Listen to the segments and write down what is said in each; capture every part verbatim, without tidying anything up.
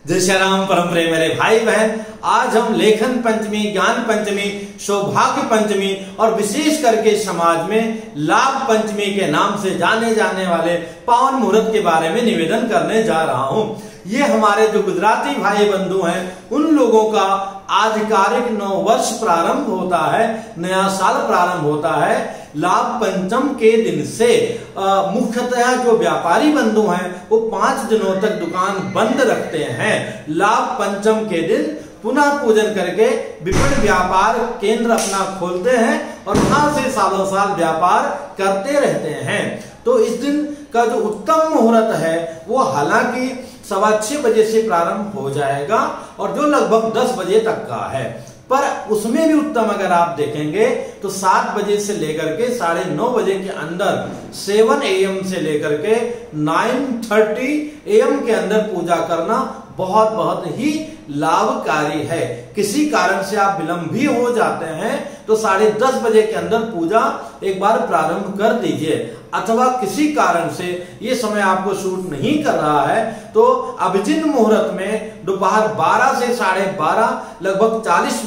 जय श्री राम। परम प्रेम मेरे भाई बहन, आज हम लेखन पंचमी, ज्ञान पंचमी, सौभाग्य पंचमी और विशेष करके समाज में लाभ पंचमी के नाम से जाने जाने वाले पावन मुहूर्त के बारे में निवेदन करने जा रहा हूं। ये हमारे जो गुजराती भाई बंधु हैं उन लोगों का आधिकारिक नौ वर्ष प्रारंभ होता है, नया साल प्रारंभ होता है लाभ पंचम के दिन से। मुख्यतः जो व्यापारी बंधु हैं वो पांच दिनों तक दुकान बंद रखते हैं। लाभ पंचम के दिन पुनः पूजन करके विभिन्न व्यापार केंद्र अपना खोलते हैं और वहां से सालों साल व्यापार करते रहते हैं। तो इस दिन का जो उत्तम मुहूर्त है वो हालांकि सवा छह बजे से प्रारंभ हो जाएगा और जो लगभग दस बजे तक का है, पर उसमें भी उत्तम अगर आप देखेंगे तो सात बजे से लेकर के साढ़े नौ बजे के अंदर सेवन ए एम से लेकर के नाइन थर्टी ए एम के अंदर पूजा करना बहुत बहुत ही लाभकारी है। किसी कारण से आप विलंब भी हो जाते हैं तो साढ़े दस बजे के अंदर पूजा एक बार प्रारंभ कर दीजिए, अथवा किसी कारण से ये समय आपको सूट नहीं कर रहा है तो अभिजिन मुहूर्त में दोपहर बारह से साढ़े बारह लगभग चालीस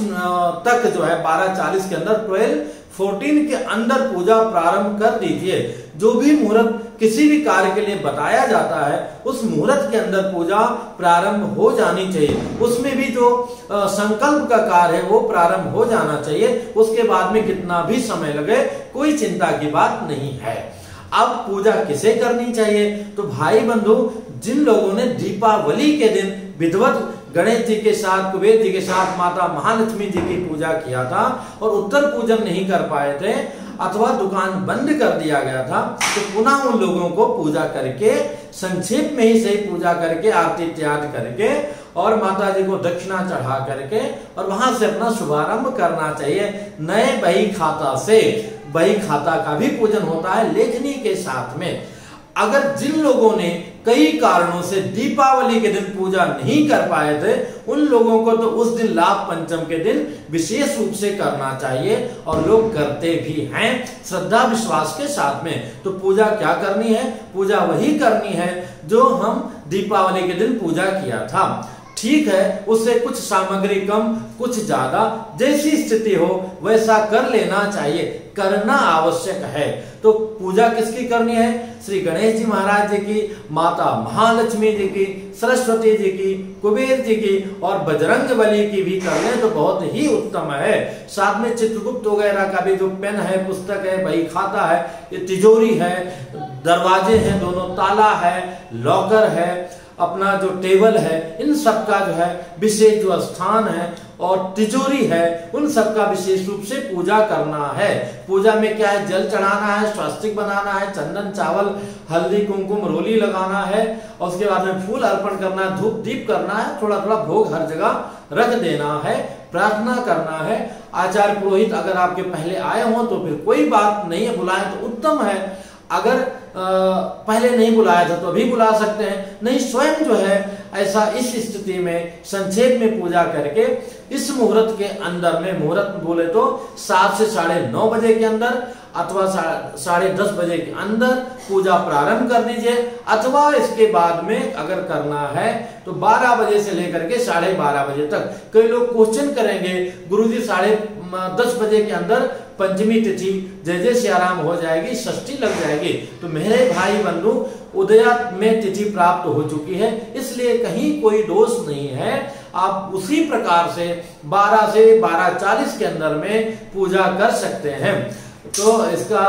तक जो है बारह चालीस के अंदर ट्वेल्व फोर्टीन के अंदर पूजा प्रारंभ कर दीजिए। जो भी मुहूर्त किसी भी कार्य के लिए बताया जाता है उस मुहूर्त के अंदर पूजा प्रारंभ हो जानी चाहिए। उसमें भी जो संकल्प का कार्य है वो प्रारंभ हो जाना चाहिए। उसके बाद में कितना भी समय लगे कोई चिंता की बात नहीं है। अब पूजा किसे करनी चाहिए? तो भाई बंधु, जिन लोगों ने दीपावली के दिन विधिवत गणेश जी के साथ, कुबेर जी के साथ माता महालक्ष्मी जी की पूजा किया था और उत्तर पूजन नहीं कर पाए थे अथवा दुकान बंद कर दिया गया था, तो पुनः उन लोगों को पूजा करके संक्षेप में ही सही पूजा करके आरती त्याग करके और माता जी को दक्षिणा चढ़ा करके और वहां से अपना शुभारंभ करना चाहिए। नए बही खाता से बही खाता का भी पूजन होता है लेखनी के साथ में। अगर जिन लोगों ने कई कारणों से दीपावली के दिन पूजा नहीं कर पाए थे उन लोगों को तो उस दिन लाभ पंचम के दिन विशेष रूप से करना चाहिए और लोग करते भी हैं श्रद्धा विश्वास के साथ में। तो पूजा क्या करनी है? पूजा वही करनी है जो हम दीपावली के दिन पूजा किया था। ठीक है, उससे कुछ सामग्री कम कुछ ज्यादा जैसी स्थिति हो वैसा कर लेना चाहिए, करना आवश्यक है। तो पूजा किसकी करनी है? श्री गणेश जी महाराज जी की, माता महालक्ष्मी जी की, सरस्वती जी की, कुबेर जी की और बजरंग बली की भी कर ले तो बहुत ही उत्तम है। साथ में चित्रगुप्त वगैरह का भी जो पेन है, पुस्तक है, बही खाता है, ये तिजोरी है, दरवाजे हैं, दोनों ताला है, लॉकर है, अपना जो टेबल है, इन सब का जो है विशेष जो स्थान है और तिजोरी है उन सब का विशेष रूप से पूजा करना है। पूजा में क्या है? जल चढ़ाना है, स्वास्तिक बनाना है, चंदन चावल हल्दी कुमकुम रोली लगाना है और उसके बाद में फूल अर्पण करना है, धूप दीप करना है, थोड़ा थोड़ा भोग हर जगह रख देना है, प्रार्थना करना है। आचार्य पुरोहित अगर आपके पहले आए हो तो फिर कोई बात नहीं है, बुलाए तो उत्तम है। अगर आ, पहले नहीं बुलाया था तो अभी बुला सकते हैं, नहीं स्वयं जो है ऐसा इस स्थिति में संक्षेप में पूजा करके इस मुहूर्त के अंदर में, मुहूर्त बोले तो सात से साढ़े नौ बजे के अंदर अथवा साढ़े दस बजे के अंदर पूजा प्रारंभ कर दीजिए, अथवा इसके बाद में अगर करना है तो बारह बजे से लेकर के साढ़े बारह बजे तक। कई लोग क्वेश्चन करेंगे, गुरुजी साढ़े दस बजे के अंदर पंचमी तिथि जय जय सियाराम हो जाएगी, षष्ठी लग जाएगी। तो मेरे भाई बंधु, उदया में तिथि प्राप्त हो चुकी है इसलिए कहीं कोई दोष नहीं है। आप उसी प्रकार से बारह से बारह चालीस के अंदर में पूजा कर सकते हैं। तो इसका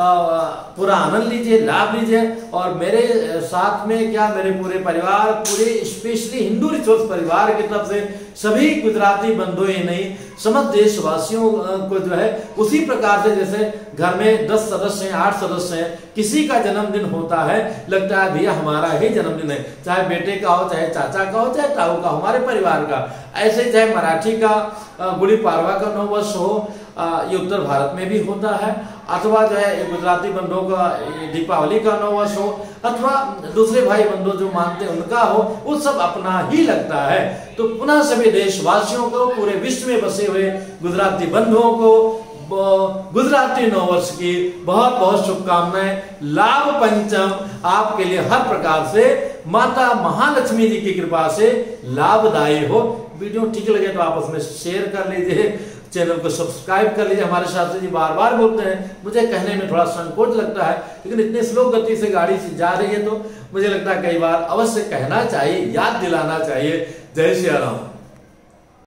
पूरा आनंद लीजिए, लाभ लीजिए। और मेरे साथ में क्या, मेरे पूरे परिवार, पूरे स्पेशली हिंदू रिचुअल्स परिवार की तरफ से सभी गुजराती बंधु ही नहीं समस्त देशवासियों को जो है उसी प्रकार से जैसे घर में दस सदस्य हैं, आठ सदस्य हैं, किसी का जन्मदिन होता है लगता है भैया हमारा ही जन्मदिन है, चाहे बेटे का हो, चाहे चाचा का हो, चाहे ताऊ का, हमारे परिवार का। ऐसे चाहे मराठी का गुड़ी पाड़वा का नव वर्ष हो, ये उत्तर भारत में भी होता है, अथवा जो है गुजराती बंधुओं का दीपावली का नव वर्ष हो, अथवा दूसरे भाई बंधु जो मानते हैं उनका हो, वो सब अपना ही लगता है। तो पुनः सभी देशवासियों को, पूरे विश्व में बसे हुए गुजराती बंधुओं को गुजराती नव वर्ष की बहुत बहुत शुभकामनाएं। लाभ पंचम आपके लिए हर प्रकार से माता महालक्ष्मी जी की कृपा से लाभदायी हो। वीडियो ठीक लगे तो आपस में शेयर कर लीजिए, चैनल को सब्सक्राइब कर लीजिए। हमारे शास्त्री जी बार बार बोलते हैं, मुझे कहने में थोड़ा संकोच लगता है, लेकिन इतने स्लो गति से गाड़ी से जा रही है तो मुझे लगता है कई बार अवश्य कहना चाहिए, याद दिलाना चाहिए। जय श्री राम।